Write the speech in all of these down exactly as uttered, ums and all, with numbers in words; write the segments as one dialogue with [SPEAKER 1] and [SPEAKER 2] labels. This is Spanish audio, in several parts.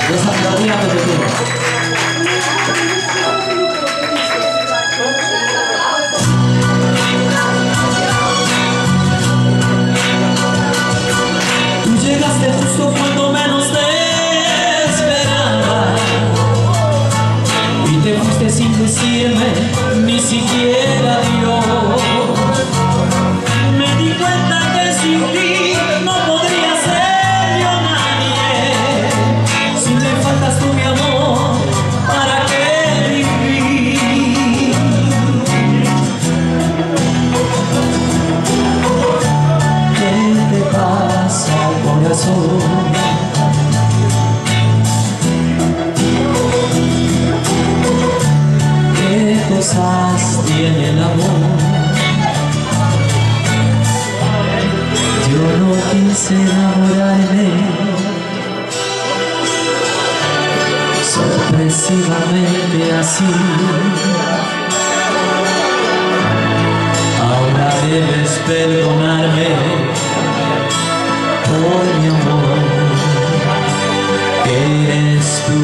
[SPEAKER 1] Desaplaudíame de ti. Tú llegaste justo cuando menos te esperaba y te fuiste sin decirme ni siquiera adiós. Me di cuenta que sin ti no podría ser yo nadie. Si me faltas tú, mi amor, ¿para qué vivir? ¿Qué te pasa, corazón? ¿Qué cosas tiene el amor? Yo no quise enamorarme, sorpresivamente así. Ahora debes perdonarme por mi amor, que eres tú.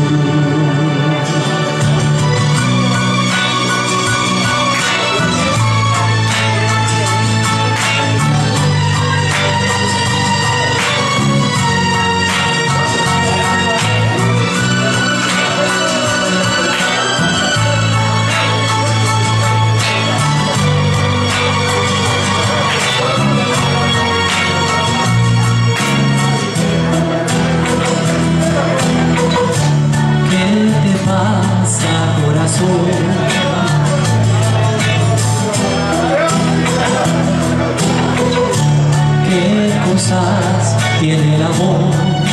[SPEAKER 1] ¿Qué cosas tiene el amor?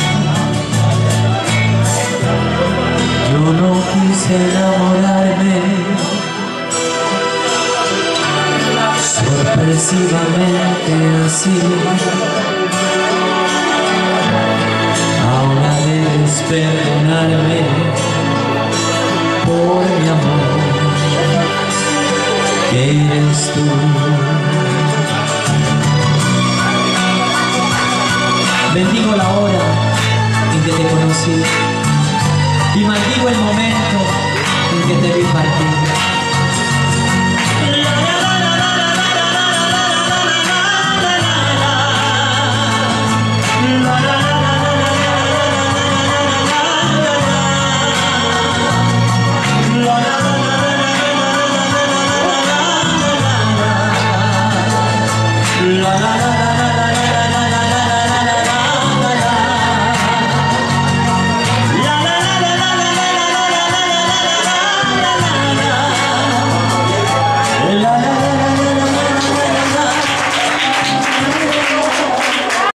[SPEAKER 1] Yo no quise enamorarme, sorpresivamente así. Ahora debes perdonarme por mi amor, que eres tú. Bendigo la hora en que te conocí y maldigo el momento en que te vi partir. La la la